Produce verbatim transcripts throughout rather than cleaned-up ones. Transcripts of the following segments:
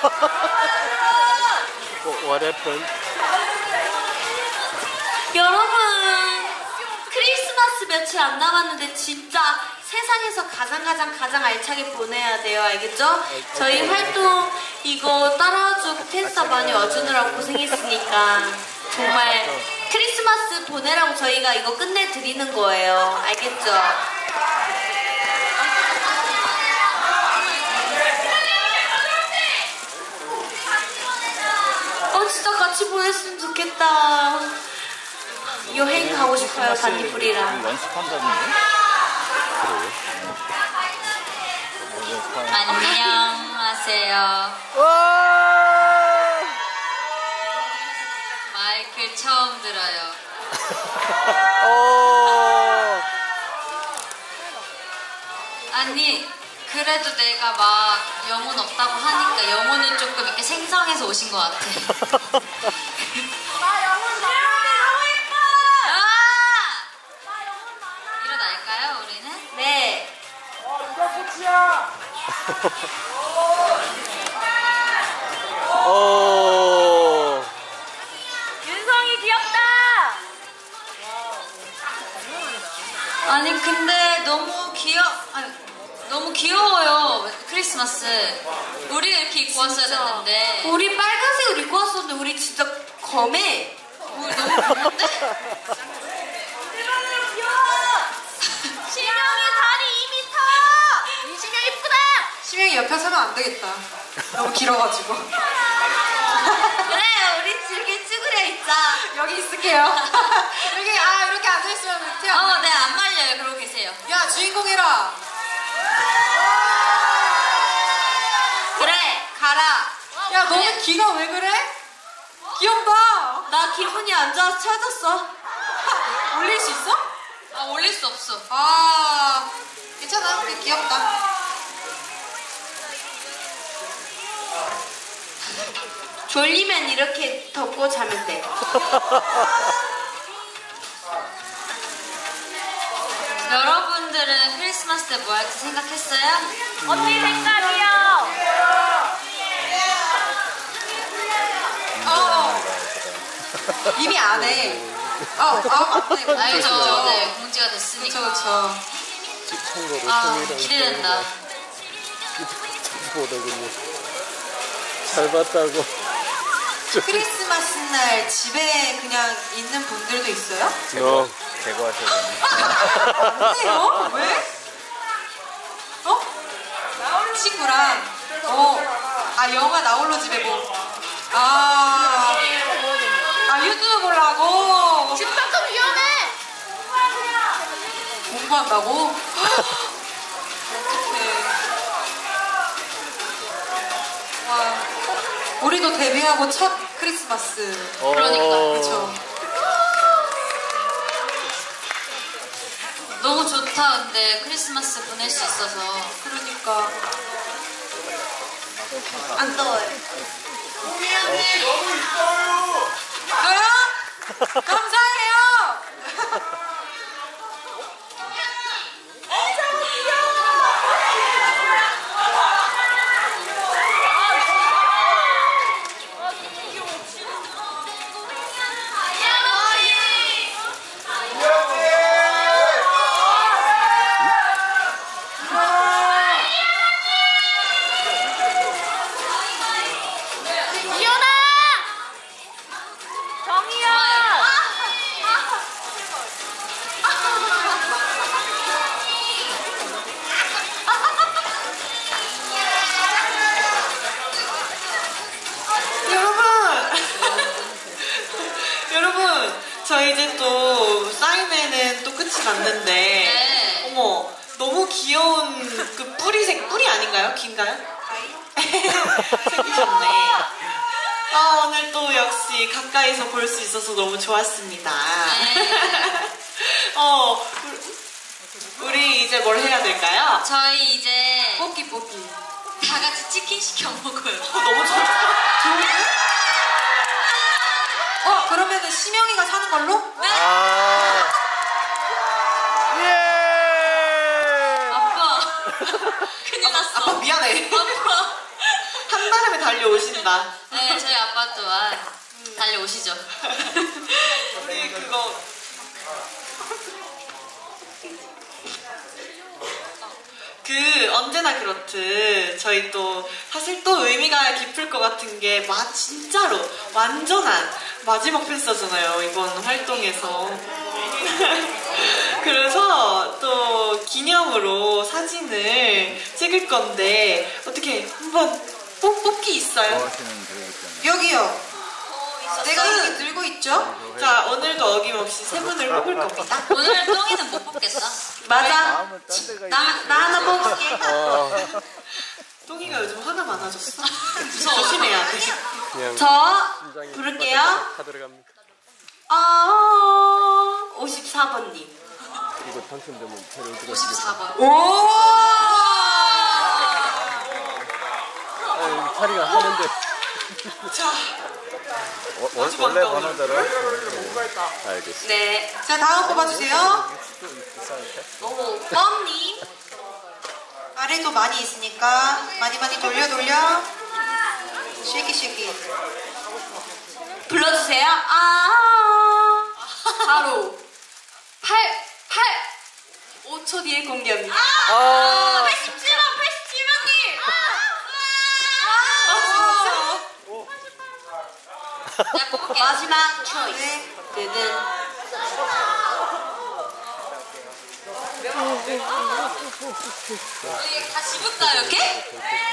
What happened? 여러분, 크리스마스 며칠 안 남았는데 진짜 세상에서 가장 가장 가장 알차게 보내야 돼요. 알겠죠? 저희 활동 이거 따라와주고 팬싸 많이 와주느라고 고생했으니까 정말 크리스마스 보내라고 저희가 이거 끝내드리는 거예요. 알겠죠? 어 진짜 같이 보냈으면 좋겠다. 여행 가고 싶어요. 반딧불이랑. 연습한다던데? 안녕하세요. 마이클 처음 들어요. 아니 그래도 내가 막 영혼 없다고 하니까 영혼을 조금 이렇게 생성해서 오신 것 같아. 나 영혼 많아. 너무 예뻐. 아! 일어날까요 우리는? 네. 어, 누가 꽃이야? 오. 윤성이 귀엽다. 아니 근데 너무 귀여 아니, 너무 귀여워요. 크리스마스 우리가 이렇게 입고 왔어야 됐는데 우리 빨간색을 입고 왔었는데 우리 진짜 검해. 우리 너무 귀여운데? 대박으로 귀여워. 심영이 다리 이 미터. 심영 이쁘다. 심영이 옆에 서면 안 되겠다. 너무 길어가지고. 그래 우리 이렇게 쭈그려 있자. 여기 있을게요. 여기, 아, 이렇게 앉아있으면 밑에 안 어, 네, 안 말려요. 그러고 계세요. 야, 주인공 해라. 그래 가라. 야, 너는 귀가 왜 그래? 귀엽다. 나 기분이 안 좋아서 찾았어. 올릴 수 있어? 아, 올릴 수 없어. 아, 괜찮아. 근데 귀엽다. 졸리면 이렇게 덮고 자면 돼. 여러분들은 크리스마스 때 뭐 할지 생각했어요? 언니 생각이요. 어. 이미 안 해. 아, 아, 맞네. 알죠. 네, 공지가 됐으니까. 그쵸, 참고로 아, 기대된다. 보더군요. 잘 봤다고. 크리스마스 날 집에 그냥 있는 분들도 있어요? 너 제거하셔야 되네. 안 돼요? 왜? 어? 친구랑, 어, 아, 영화 나홀로 집에 뭐, 아, 아, 유튜브 보려고. 집밥도 위험해. 공부한다고? 어떡해. 와, 우리도 데뷔하고 첫 크리스마스. 그러니까, 그쵸. 너무 좋다, 근데 크리스마스 보낼 수 있어서. 그러니까. 안 더워요. 저요? 감사해요! 저희 이제 또 사인회는 또 끝이 났는데 네. 어머 너무 귀여운 그 뿌리색 뿌리 아닌가요? 긴가요? 생기셨네. 아, 오늘 또 역시 가까이서 볼 수 있어서 너무 좋았습니다. 네. 어 우리 이제 뭘 해야 될까요? 저희 이제 뽑기 뽑기. 다 같이 치킨 시켜 먹어요. 어, 너무 좋다. 좋은데? 어, 그러면은 심영이가 사는 걸로? 네. 아. 예. 아빠. 큰일 났어. 아빠 미안해. 아빠. 한 바람에 달려. 달려오신다. 네, 저희 아빠 또한 달려오시죠. 우리 그거 그 언제나 그렇듯 저희 또 사실 또 의미가 깊을 것 같은 게 마, 진짜로 완전한 마지막 팬싸잖아요, 이번 활동에서. 그래서 또 기념으로 사진을 찍을 건데 어떻게 한번 뽑, 뽑기 있어요? 좋아하시는 배우 있잖아요. 여기요. 내가 여기 들고 있죠? 자, 오늘도 어김없이 세 분을 뽑을 겁니다. 오늘 똥이는 못 뽑겠어. 맞아. 다음은 딴 데가 나, 나 하나 뽑을게. 어, 똥이가 요즘 화가 많아졌어. 조심해야 돼. 그냥 저 심장이 부를게요. 다 들어갑니다. 아, 오십사 번님. 이거 당첨되면 배를 들어가시겠다. 오십사 번. 오! 아, 차리가 하는데 자, 어, 원- 아주 원래 반가워요. 번호대로 네, 알겠습니다. 네. 자, 다음 뽑아주세요. 오, 뻔님. 아래도 많이 있으니까 많이 많이 돌려 돌려. 쉐기 쉐기. 불러주세요. 아, 바로 팔, 팔, 오 초 뒤에 공개합니다. 아, 팔십칠 번, 팔십칠 번님. 내가 뽑을게. 마지막 초이스. 뜨든. 여기 다 집을까 이렇게?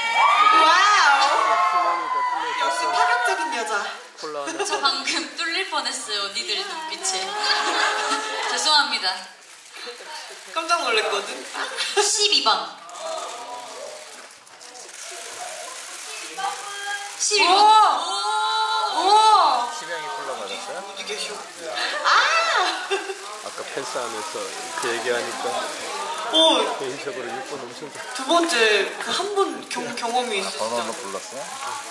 와우. 역시 파격적인 여자. 콜라 하나. 저 방금 뚫릴 뻔했어요, 언니들의 눈빛에. 죄송합니다. 깜짝 놀랐거든. 십이 번. 십이 번. 오! 오! 심양이 콜라 받았어요? 어디 계셔? 아! 아까 펜스 안에서 그 얘기하니까 오, 개인적으로 육 번 엄청 좋아. 두 번째 그 한 번 경험이 있으시죠? 번호는 불렀어요?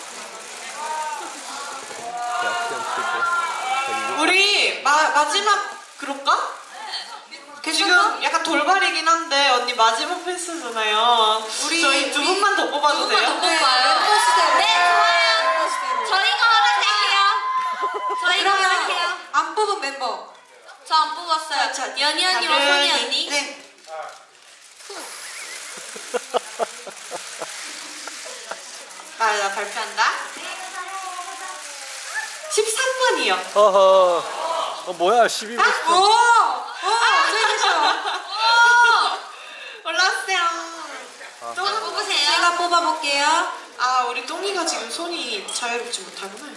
대학 시험 칠때 우리 마, 마지막 그럴까? 지금 약간 돌발이긴 한데 언니 마지막 팬스잖아요. 우리 저희 두 분만 더 뽑아도 돼요? 더 뽑아요. 네, 좋아요. 저희가 허락할게요. 저희가 허락해요. 안 뽑은 멤버. 저 안 뽑았어요. 자, 연희 언니와 다른- 소니 언니. 네. 아, 나 발표한다. 십삼 번이요. 어허. 어, 뭐야, 십이 번. 오! 오! 저기 계셔. 올라왔어요. 또 자, 뽑으세요. 제가 뽑아볼게요. 아, 우리 똥이가 지금 손이 자유롭지 못하구나.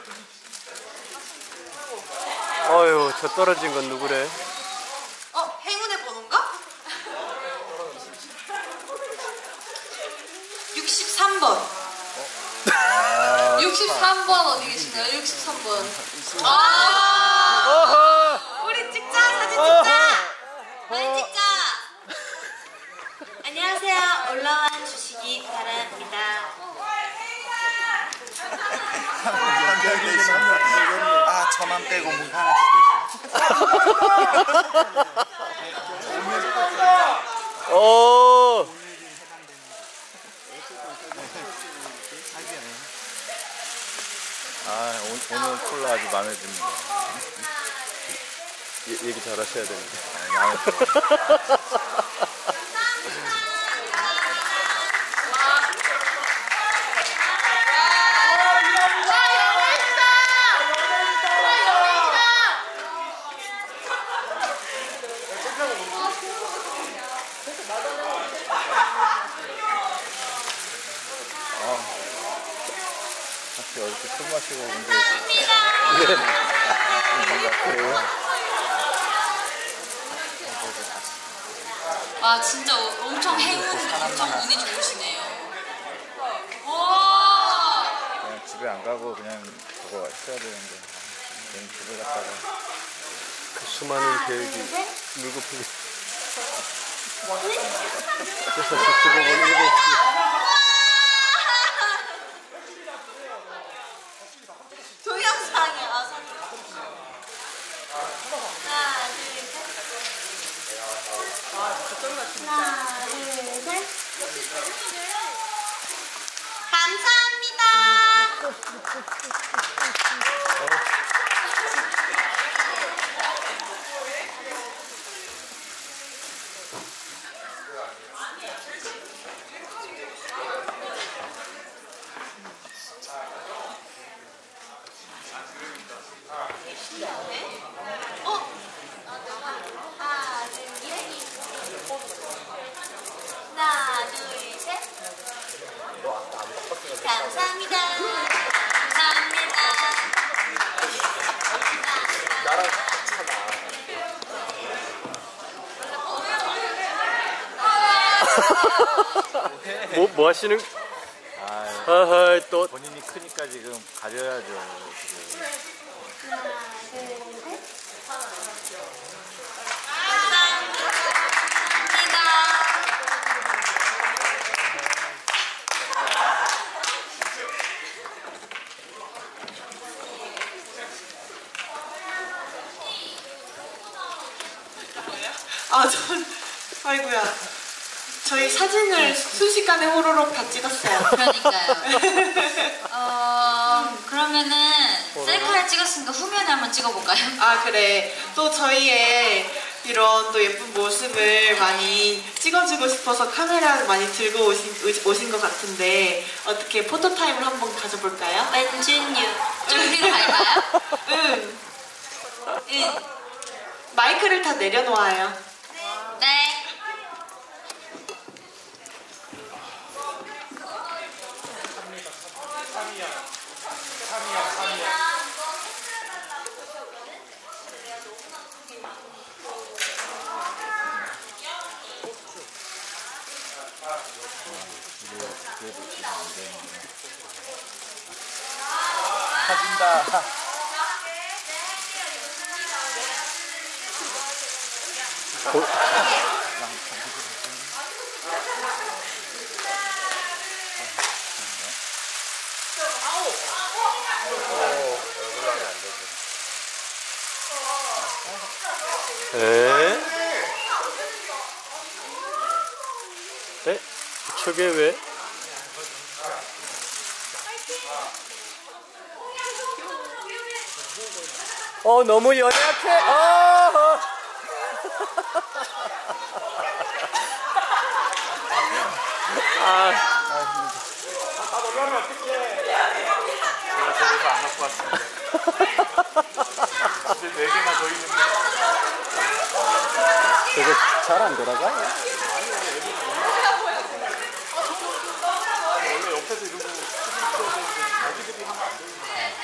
어휴, 저 떨어진 건 누구래? 어? 행운의 번호인가? 육십삼 번. 육십삼 번 어디 계신가요? 육십삼 번. 아! 어허! 우리 찍자, 사진 찍자. 많이 찍자. 안녕하세요. 올라와 주시기 바랍니다. 아 저만 빼고 문 하나씩 오! 아, 오, 오늘 콜라 아주 마음에 듭니다. 예, 얘기 잘 하셔야 되는데. 아, 마음에 들어. 혹시 어저께 술 마시고 온데. 네. 와, 진짜 엄청 행운, 엄청 운이 좋으시네요. 와! 그냥 집에 안 가고 그냥 저거 했어야 되는데. 그냥 집에 갔다가. 그 수많은 계획이 물거품이. 그래서 집에 보는 일곱 시. 동영상이야. 하나, 둘, 셋. 하나, 둘, 셋. 감사합니다. 뭐, 뭐 하시는? 아, 아하, 또. 본인이 크니까 지금 가려야죠. 지금. 아, 전, 아이고야. 저희 사진을 순식간에 호로록 다 찍었어요. 그러니까요. 어, 그러면은 셀카를 찍었으니까 후면에 한번 찍어볼까요? 아, 그래. 또 저희의 이런 또 예쁜 모습을 많이 찍어주고 싶어서 카메라를 많이 들고 오신, 오신 것 같은데 어떻게 포토타임을 한번 가져볼까요? 만준유. 준비가 갈까요? 응. 응. 마이크를 다 내려놓아요. 네. 사진다. 고, 에? 에? 저게 왜? 어, 너무 연약해. 어! 아, 아, 놀라면 어떡해. 제가 저래서 안 갖고 왔습니다. 이제 네 개나 더 있는데. 저거 잘 안 돌아가요? 원래 옆에서 이러고 사진 찍어야 되는데 자기들이 하면 안 되는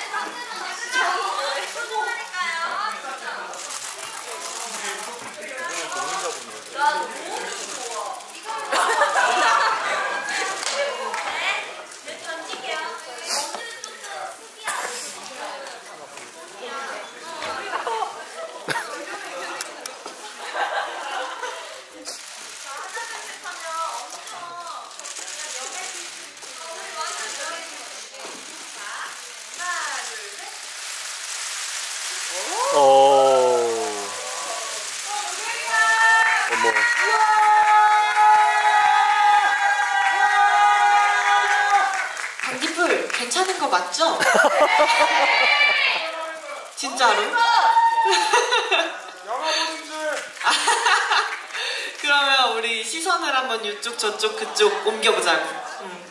오. 어머. 반딧불 괜찮은 거 맞죠? 진짜로? 그러면 우리 시선을 한번 이쪽 저쪽 그쪽 옮겨보자고. 응.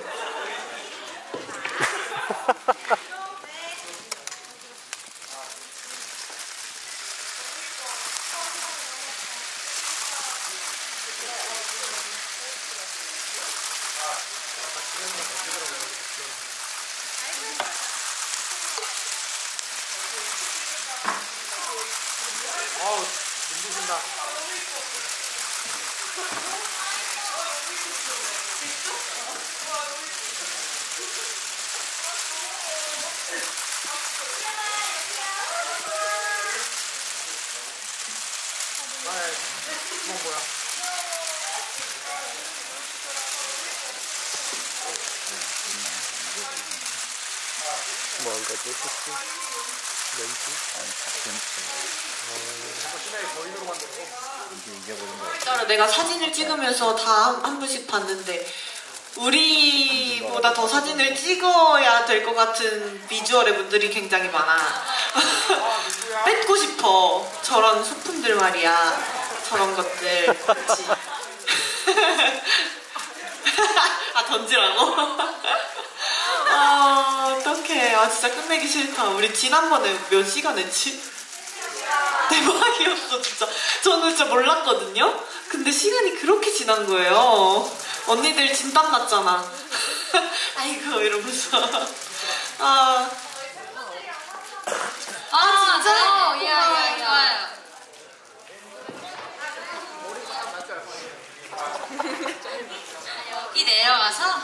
아우, 눈부신다. 아, 이건 뭐야? 뭐한 거지? 혹시? 렌즈? 아니, 자꾸 시내에 거인으로 만들어서 이게 이겨버린 거야. 진짜로 내가 사진을 찍으면서 다 한 분씩 봤는데 우리보다 더 사진을 찍어야 될 것 같은 비주얼의 분들이 굉장히 많아. 뺏고 싶어. 저런 소품들 말이야. 저런 것들. 그렇지. 아, 던지라고? 아, 어떡해. 아, 진짜 끝내기 싫다. 우리 지난번에 몇 시간 했지? 대박이었어, 진짜. 저는 진짜 몰랐거든요? 근데 시간이 그렇게 지난 거예요. 언니들 진땀 났잖아. 아이고, 이러면서. 아. 아, 진짜? 예, 예, 좋아요. 여기 내려가서 나와서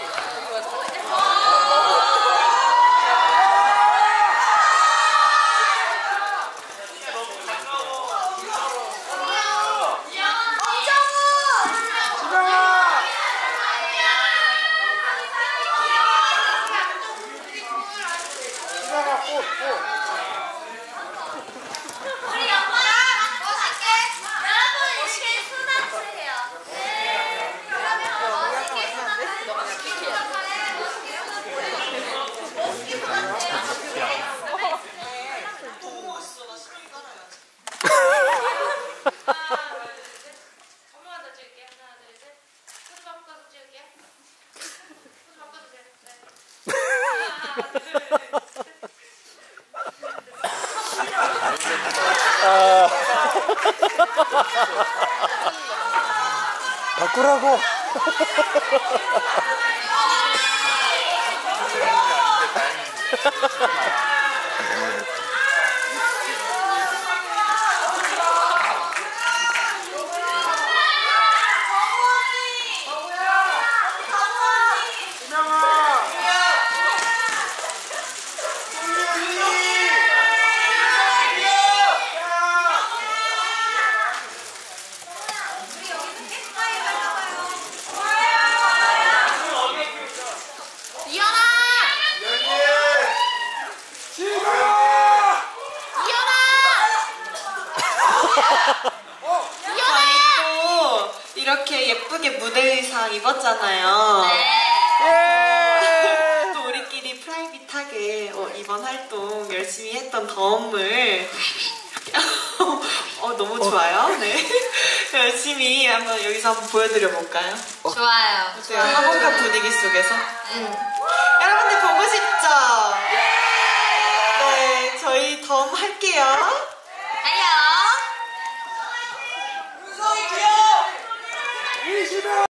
바꾸라고. 저희 또 이렇게 예쁘게 무대 의상 입었잖아요. 네. 또 우리끼리 프라이빗하게 어, 이번 활동 열심히 했던 덤을 어, 너무 좋아요. 네. 열심히 한번 여기서 한번 보여드려 볼까요? 좋아요. 어때요? 화목한 분위기 속에서. 여러분들 보고 싶죠? 네, 저희 덤 할게요. 안녕.